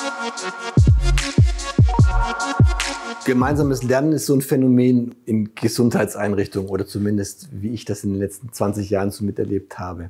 Gemeinsames Lernen ist so ein Phänomen in Gesundheitseinrichtungen oder zumindest, wie ich das in den letzten 20 Jahren so miterlebt habe.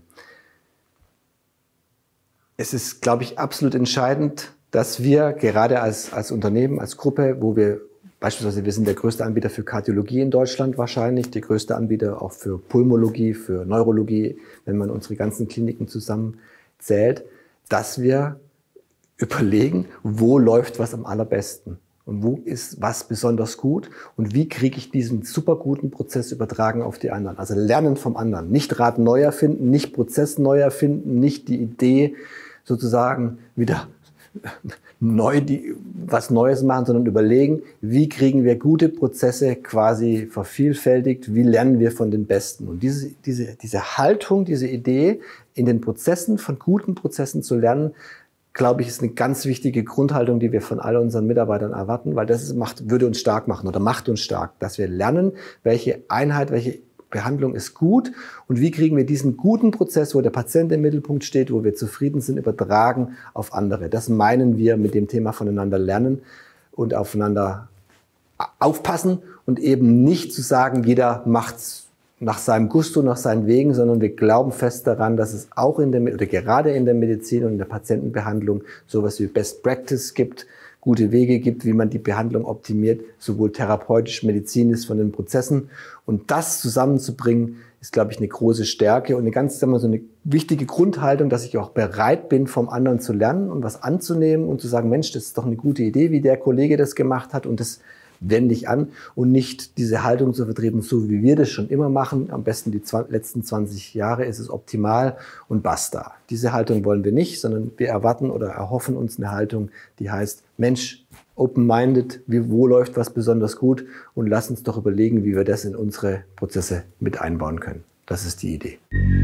Es ist, glaube ich, absolut entscheidend, dass wir gerade als Unternehmen, als Gruppe, wo wir beispielsweise, wir sind der größte Anbieter für Kardiologie in Deutschland wahrscheinlich, der größte Anbieter auch für Pulmologie, für Neurologie, wenn man unsere ganzen Kliniken zusammenzählt, dass wir überlegen, wo läuft was am allerbesten und wo ist was besonders gut und wie kriege ich diesen super guten Prozess übertragen auf die anderen. Also lernen vom anderen, nicht Rad neu erfinden, nicht Prozess neu erfinden, nicht die Idee sozusagen wieder neu was Neues machen, sondern überlegen, wie kriegen wir gute Prozesse quasi vervielfältigt, wie lernen wir von den Besten. Und diese Haltung, diese Idee, in den Prozessen, von guten Prozessen zu lernen, glaube ich, ist eine ganz wichtige Grundhaltung, die wir von all unseren Mitarbeitern erwarten, weil das würde uns stark machen oder macht uns stark, dass wir lernen, welche Einheit, welche Behandlung ist gut und wie kriegen wir diesen guten Prozess, wo der Patient im Mittelpunkt steht, wo wir zufrieden sind, übertragen auf andere. Das meinen wir mit dem Thema voneinander lernen und aufeinander aufpassen und eben nicht zu sagen, jeder macht's nach seinem Gusto, nach seinen Wegen, sondern wir glauben fest daran, dass es auch gerade in der Medizin und in der Patientenbehandlung sowas wie Best Practice gibt, gute Wege gibt, wie man die Behandlung optimiert, sowohl therapeutisch, medizinisch von den Prozessen. Und das zusammenzubringen, ist, glaube ich, eine große Stärke und eine ganz, sagen wir, so eine wichtige Grundhaltung, dass ich auch bereit bin, vom anderen zu lernen und was anzunehmen und zu sagen, Mensch, das ist doch eine gute Idee, wie der Kollege das gemacht hat und das wende ich an und nicht diese Haltung zu vertreten, so wie wir das schon immer machen. Am besten die letzten 20 Jahre ist es optimal und basta. Diese Haltung wollen wir nicht, sondern wir erwarten oder erhoffen uns eine Haltung, die heißt, Mensch, open-minded, wo läuft was besonders gut und lass uns doch überlegen, wie wir das in unsere Prozesse mit einbauen können. Das ist die Idee.